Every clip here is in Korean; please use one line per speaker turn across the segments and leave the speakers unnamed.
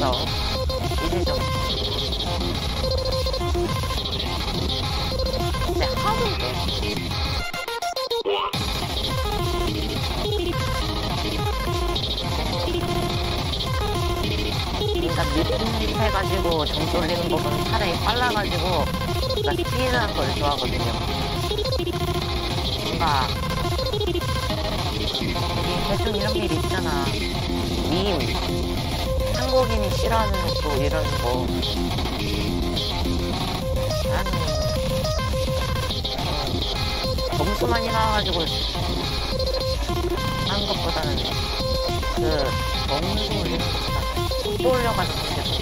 있어. 이제 좀. 근데 하던데. 그러니까 느릿느릿 해가지고 점수 올리는 거보다 차라리 빨라가지고 그러니까 스피드한 걸 좋아하거든요. 뭔가 대충 이런 일 있잖아. 밈 한국인이 싫어하는 거 이런 거 나는 점수만이 나와가지고 하는 것보다는 그 점수 올리는 것보다 또 올려가지고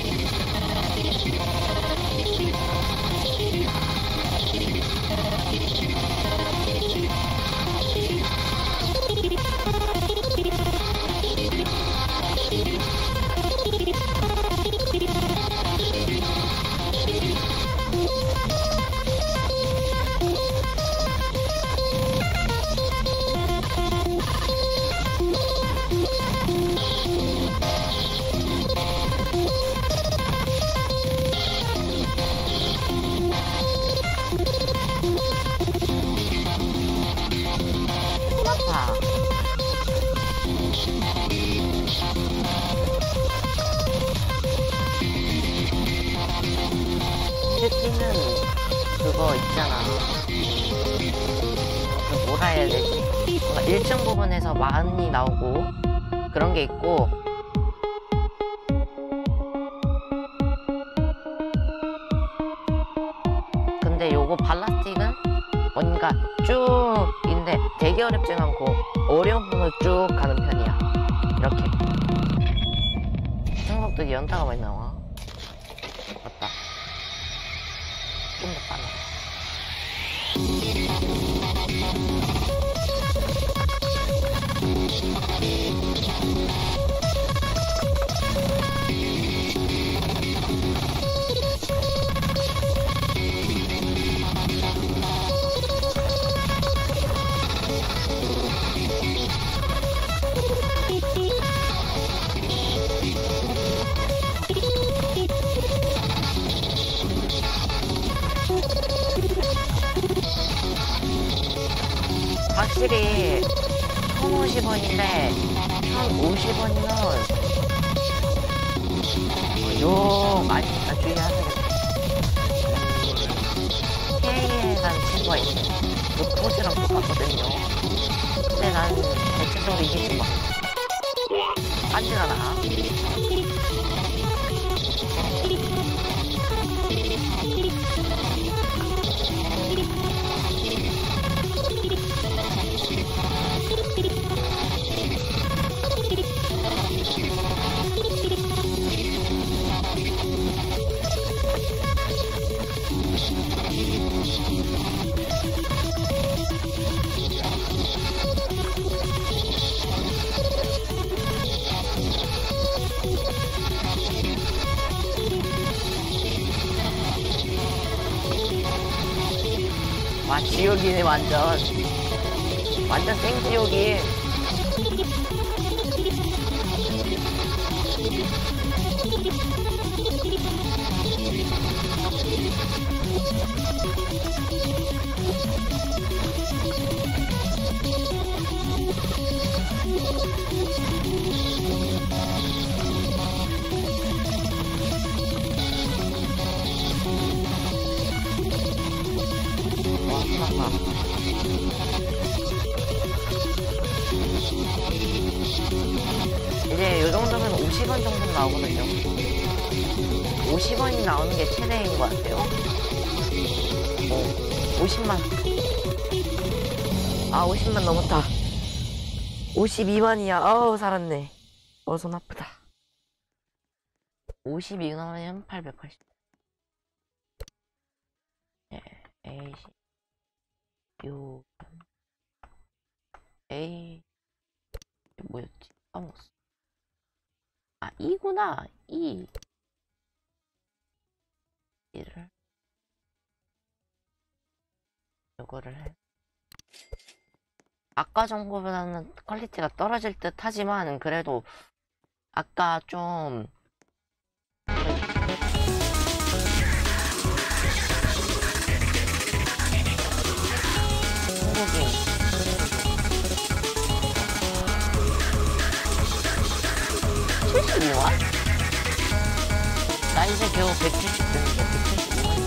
는 그거 있잖아. 그 뭐라 해야 되지? 뭔가 일정 부분에서 많이 나오고 그런 게 있고 근데 요거 발라스틱은 뭔가 쭉인데 되게 어렵진 않고 어려운 부분을 쭉 가는 편이야. 이렇게 생각보다 연타가 많이 나와. 맞다. 좀 더 빨라. 확실히 1,050원인데 1,050원이면 요 맛있다 주의하세요. K라는 친구가 있어요. 그 포즈랑 똑같거든요. 근데 난 대체적으로 이게 좀 막 깐지나나. 와 지옥이네 완전 생지옥이. 이제 요 정도면 50원 정도 나오거든요. 50원이 나오는 게 최대인 것 같아요. 50만. 아, 50만 넘었다. 52만이야. 아우, 살았네. 손 아프다. 52만이면 880. 네, 에이씨. 요. 에이. 뭐였지? 까먹었어. 아, 이구나. 이를. 요거를 해. 아까 정보보다는 퀄리티가 떨어질 듯 하지만, 그래도, 아까 좀, 중국인. 나 이제 겨우 170 되는데 175만.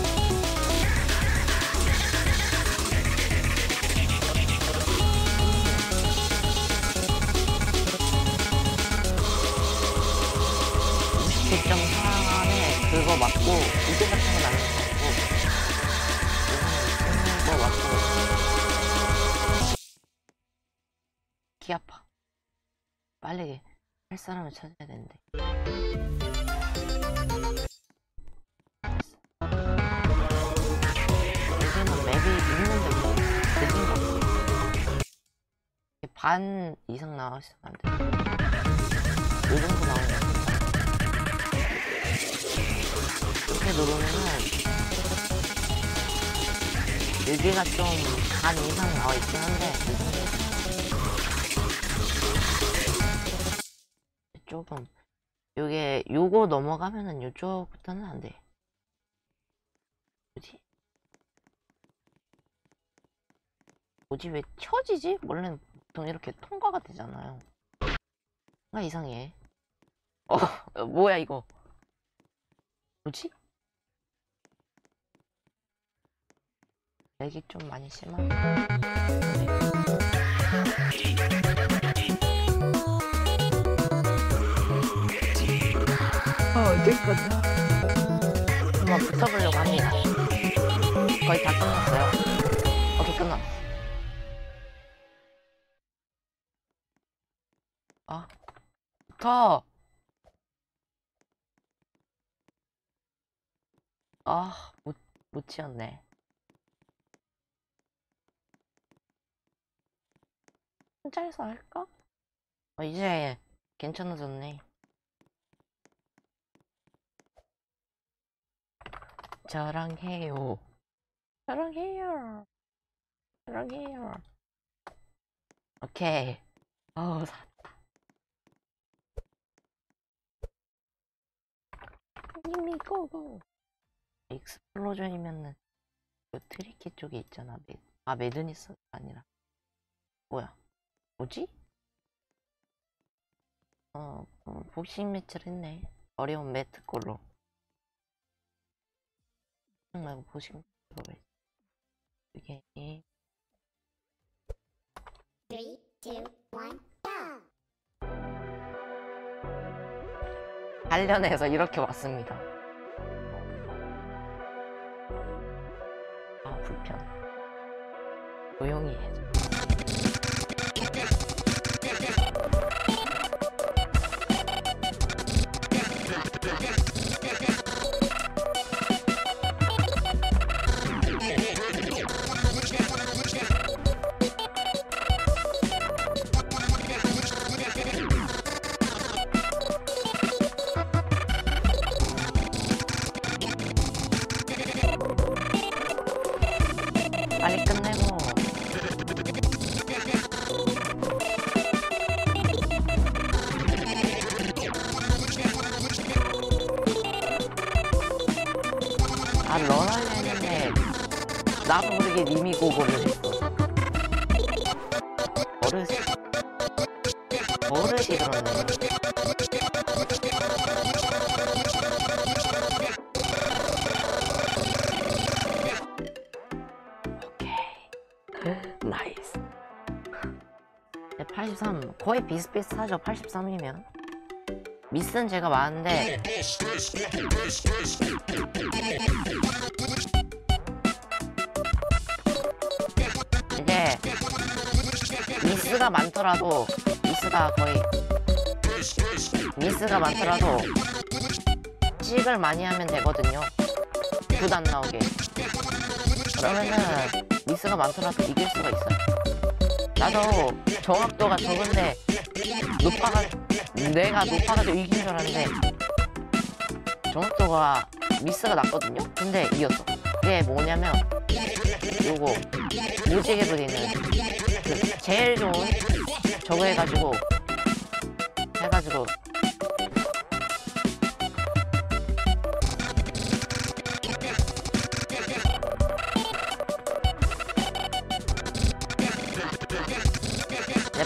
그거 맞고 이게 같은 건 아닌 것 같고 이거는 그거 맞고 귀 아파. 빨리 할 사람을 찾아야 되는데. 여기는 맵이 있는데 뭐 느낀 거 없어. 반 이상 나왔으면 안 돼. 요 정도 나오면 이렇게 누르면은 여기가 좀 반 이상 나와 있긴 한데 조금 요거 넘어가면은 요쪽부터는 안 돼. 뭐지 왜 켜지지? 원래는 보통 이렇게 통과가 되잖아요. 뭔가 이상해. 뭐야 이거. 뭐지? 렉이 좀 많이 심한. 어쨌거나 한번 붙어보려고 합니다. 거의 다 끝났어요. 오케이, 끝났어. 붙어. 못 치웠네. 혼자서 할까? 이제 괜찮아졌네. 저랑 해요. 오케이. 이미 고고. 익스플로전이면은 그 트리키 쪽에 있잖아. 매드니스가 아니라 뭐지? 복싱 매치를 했네. 어려운 매트 걸로. 말고 복싱 매치로 해. 이게 3, 2, 1, go! 단련해서 이렇게 왔습니다. 불편. 조용히 해. 빨리 끝내고 런하려 했는데 나도 모르게 님이 고고를 했어. 버릇이 그러네. 나이스. 83 거의 비슷비슷하죠. 83이면 미스는 제가 많은데 이게 미스가 많더라도 찍을 많이 하면 되거든요. 굿 안 나오게. 그러면은 미스가 많더라도 이길 수가 있어요. 나도 정확도가 적은데 내가 높아가지고 이긴 줄 알았는데 정확도가 미스가 났거든요. 근데 이겼어. 그게 뭐냐면 요거 무지개 부리는 그 제일 좋은 저거 해가지고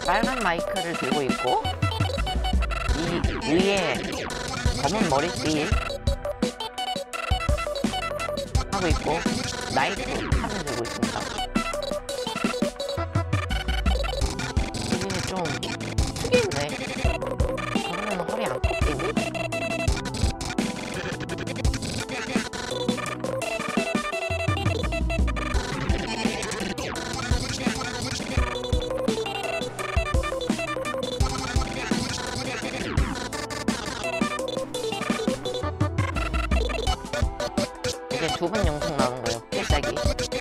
빨간 마이크를 들고 있고 이 위에 검은 머리띠 하고 있고 나이프 판을 들고 있습니다. 이게 좀 특이한데 저러면 허리 안 꺾이니? 이제 2번 영상 나오는 거예요. 필살기.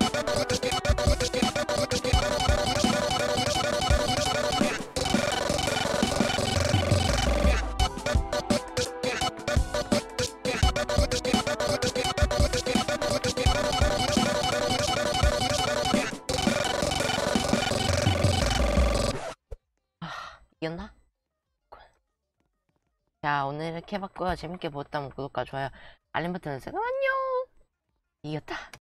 이겼나? 자, 오늘 이렇게 해봤고요. 재밌게 보셨다면 구독과 좋아요, 알림 버튼 누르세요. 안녕! 이겼다.